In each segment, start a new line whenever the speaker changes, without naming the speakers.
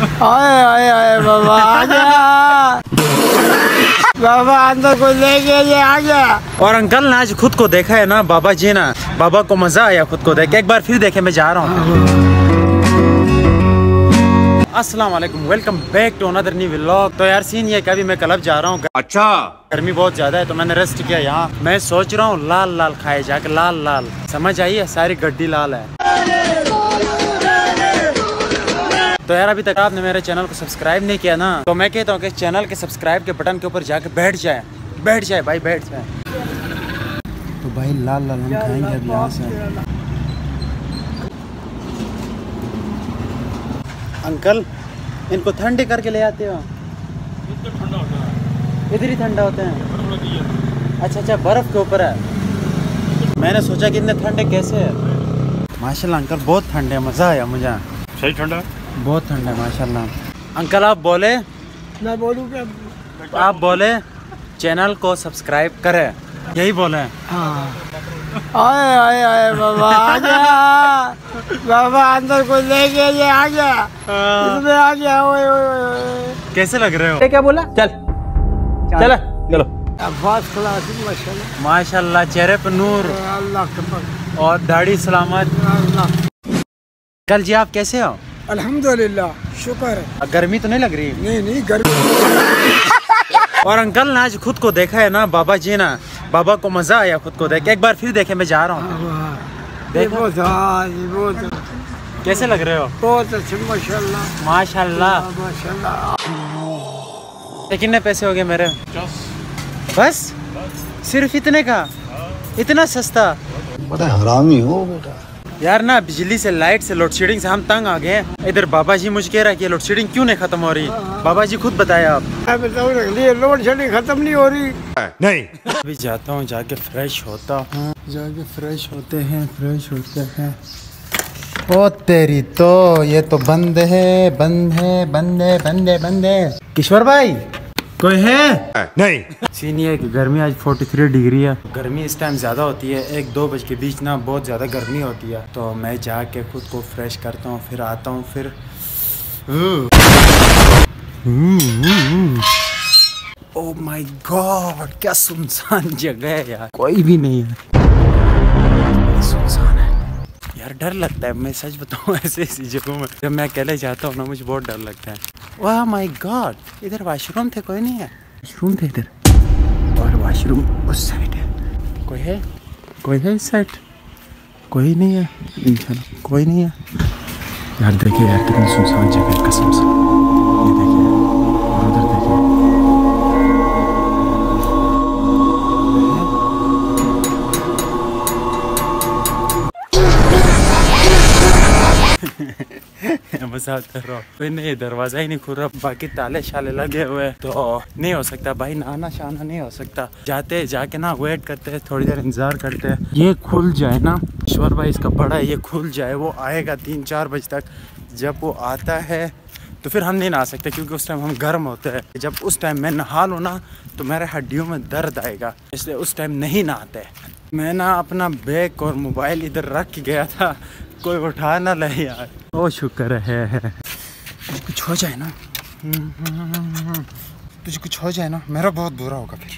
आए आए आए बाबा आ गया। बाबा अंदर कोई ले गया, ये आ गया।
और अंकल ने आज खुद को देखा है ना बाबा जी ना, बाबा को मजा आया खुद को देख। एक बार फिर देखे, मैं जा रहा हूँ। अस्सलाम वालेकुम, welcome back to another new vlog. तो यार सीन ये कभी मैं क्लब जा रहा हूँ।
अच्छा,
गर्मी बहुत ज्यादा है तो मैंने रेस्ट किया यहाँ। मैं सोच रहा हूँ लाल लाल खाए जाके, लाल लाल, समझ आई है, सारी गड्डी लाल है। तो यार अभी तक आपने मेरे चैनल को सब्सक्राइब नहीं किया ना, तो मैं कहता हूँ कि चैनल के सब्सक्राइब के बटन के ऊपर जाके बैठ जाए भाई, बैठ जाए। तो भाई लाल लाल हम खाएंगे अब यहाँ से। अंकल इनको ठंडे करके ले आते हो? इधर ही ठंडा होते हैं। अच्छा, बर्फ के ऊपर है। मैंने सोचा कि इतने ठंडे कैसे है। माशाल्लाह अंकल बहुत ठंडे, मज़ा आया मुझे।
सही ठंडा,
बहुत ठंडा है माशाल्लाह। अंकल आप बोले,
मैं बोलूँ क्या?
आप बोले चैनल को सब्सक्राइब करें, यही बोले।
हाँ। आए आए आए बाबा आ गया। बाबा अंदर कोई ले गया, ये आ गया। इसमें आ गया। ओए ओए ओए।
कैसे लग रहे हो?
क्या बोला? चल चलो।
फर्स्ट क्लास माशाल्लाह।
माशाल्लाह, चेहरे पर नूर
अल्लाह के
और दाढ़ी सलामत।
अल्लाह।
कल जी आप कैसे हो?
अल्हम्दुलिल्लाह, शुक्र है।
गर्मी तो नहीं लग रही?
नहीं गर्मी।
और अंकल ने आज खुद को देखा है ना बाबा जी ना, बाबा को मजा आया खुद को देख। एक बार फिर देखे, मैं जा रहा हूँ। देखो
बहुत
कैसे लग रहे हो?
बहुत अच्छे माशाल्लाह
माशाल्लाह।
माशाल्लाह।
कितने पैसे हो गए मेरे? बस सिर्फ इतने का? इतना सस्ता?
बड़ा हरामी हो बेटा।
यार ना बिजली से, लाइट से, लोड शेडिंग से हम तंग आ गए। इधर बाबा जी मुझे कह रहा है कि लोड शेडिंग क्यों नहीं खत्म हो रही। बाबा जी खुद बताए आप।
लोड शेडिंग खत्म नहीं हो रही।
नहीं।
अभी जाता हूँ, जाके फ्रेश होता हूँ। जाके फ्रेश होते हैं। ओ तेरी तो ये तो बंद है। किशोर भाई कोई है?
नहीं।
सीन ये है कि गर्मी आज 43 डिग्री है। गर्मी इस टाइम ज़्यादा होती है, 1-2 बजे के बीच ना बहुत ज़्यादा गर्मी होती है। तो मैं जाके खुद को फ्रेश करता हूँ, फिर आता हूँ। फिर ओह माय गॉड, क्या सुनसान जगह है यार, कोई भी नहीं है, सुनसान है यार। डर लगता है, मैं सच बताऊँ, ऐसी जगहों में जब मैं अकेले जाता हूँ ना, मुझे बहुत डर लगता है। वाह माय गॉड, इधर वॉशरूम थे, कोई नहीं है। वॉशरूम थे इधर, और वॉशरूम उस साइड है। कोई है इस साइड? कोई नहीं है इंशाल्लाह, कोई नहीं है यार। देखिए यार कितनी सुनसान जगह है कसम से। ये देखिए और उधर देखिए। मजाक कर रहा हूँ, कोई नहीं, दरवाजा ही नहीं खुल रहा, बाकी ताले शाले लगे हुए हैं, तो नहीं हो सकता भाई, नहाना शाना नहीं हो सकता। जाके ना वेट करते हैं, थोड़ी देर इंतजार करते हैं, ये खुल जाए ना। ईश्वर भाई इसका बड़ा है, ये खुल जाए, वो आएगा 3-4 बजे तक। जब वो आता है तो फिर हम नहीं नहा सकते, क्योंकि उस टाइम हम गर्म होते हैं। जब उस टाइम मैं नहा लूँ ना तो मेरे हड्डियों में दर्द आएगा, इसलिए उस टाइम नहीं नहाते। मैं ना अपना बैग और मोबाइल इधर रख के गया था, कोई उठा ना ले यार। ओ शुक्र है। कुछ हो जाए ना, तुझे कुछ हो जाए ना, मेरा बहुत बुरा होगा फिर।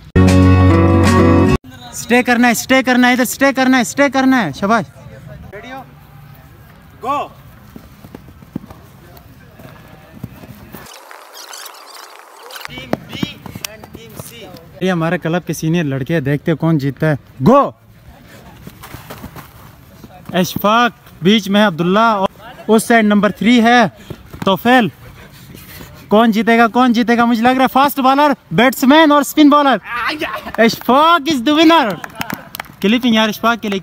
स्टे करना है, इधर स्टे करना है। शाबाश, radio go. Team B and team C, ये हमारे क्लब के सीनियर लड़के हैं, देखते हैं कौन जीतता है। गो। अशफाक बीच में है, अब्दुल्ला, और उस साइड नंबर 3 है तोफेल। कौन जीतेगा? मुझे लग रहा है फास्ट बॉलर, बैट्समैन और spin bowler. Ashfaq is the winner. Clipping यार अशफाक के लिए।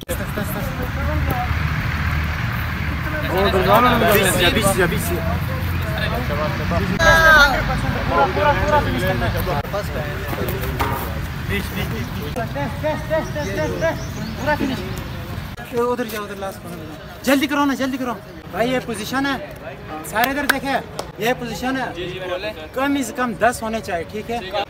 उधर जाओ, उधर लास्ट। जल्दी करो भाई, ये पोजीशन है, सारे इधर देखे, ये पोजीशन है। कम से कम 10 होने चाहिए, ठीक है।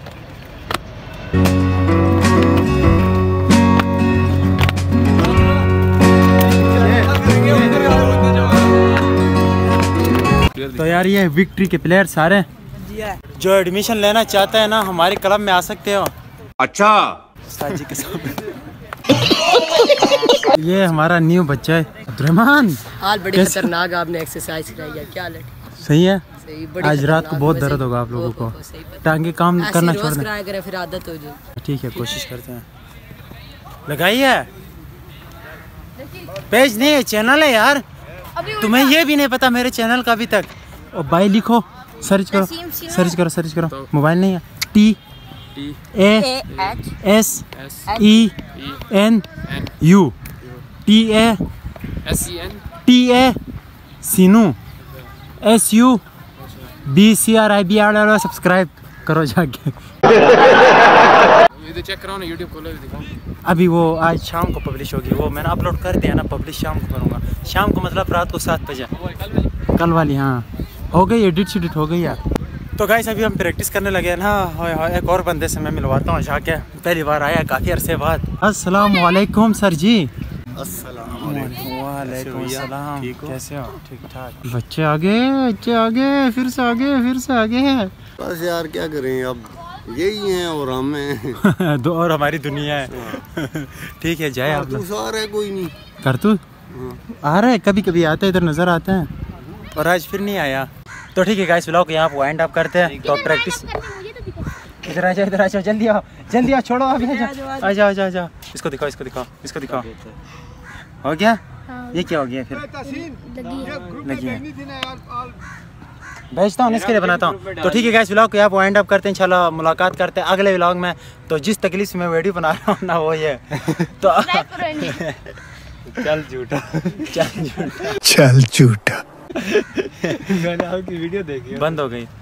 तो यार ये विक्ट्री के प्लेयर सारे
जी है।
जो एडमिशन लेना चाहते हैं ना हमारे क्लब में आ सकते हो।
अच्छा
उस्ताद जी के सामने। ये हमारा न्यू बच्चा है अब्दुर्रहमान।
हाल बड़ी खतरनाक आपने एक्सरसाइज कराई है, क्या लगे?
सही है।
सही, बड़ी
आज रात को
खतरनाक
बहुत
वैसे
दर्द
ही।
होगा आप लोगों को,
सही पता।
टांगे काम
ऐसे
करना
रोज
छोड़ दें।
कराया करें फिर आदत हो जाए।
ठीक है कोशिश करते हैं। लगाइए पेज नहीं है, चैनल है यार। तुम्हें ये भी नहीं पता मेरे चैनल का अभी तक। और भाई लिखो, सर्च करो सर्च करो। मोबाइल नहीं है। TASENU TASEN सीनू SUBCRIB सब्सक्राइब करो जाके।
चेक कराओ ना, यूट्यूब खोलो दिखाओ।
अभी वो आज शाम को पब्लिश होगी, वो मैंने अपलोड कर दिया ना, पब्लिश शाम को करूँगा। शाम को मतलब रात को 7 बजे कल वाली। हाँ हो गई, एडिट शेडिट हो गई यार। तो गाइस अभी हम प्रैक्टिस करने लगे हैं ना। एक और बंदे से मैं मिलवाता हूँ जाके, पहली बार आया काफ़ी अरसे बाद। अस्सलाम वालेकुम सर जी। वालेकुम सलाम, कैसे हो? ठीक ठाक। बच्चे आगे फिर से आगे।
बस यार क्या करें, अब यही है और हम हैं।
दो और हमारी दुनिया है। ठीक है जाए आप लोग।
सारा है कोई नहीं
कर तू आ रहा है, कभी कभी आता है इधर, नजर आते हैं। और आज फिर नहीं आया। तो ठीक है गाइस, व्लॉग यहाँ वाइंड अप करते हैं। तो प्रैक्टिस इधर आ जाओ जल्दी आओ छोड़ो अभी आ जाओ। इसको दिखाओ। हो गया? ये क्या हो गया फिर? लगी है। भेजता हूँ, इसके लिए बनाता हूँ। तो ठीक है गाइस, व्लॉग को यहाँ वाइंड अप करते हैं। इंशाल्लाह मुलाकात करते हैं अगले व्लॉग में। तो जिस तकलीफ से मैं वीडियो बना रहा हूँ ना वो ये तो चल झूठा।
चल झूठा।
मैंने आपकी वीडियो देखी, बंद हो गई।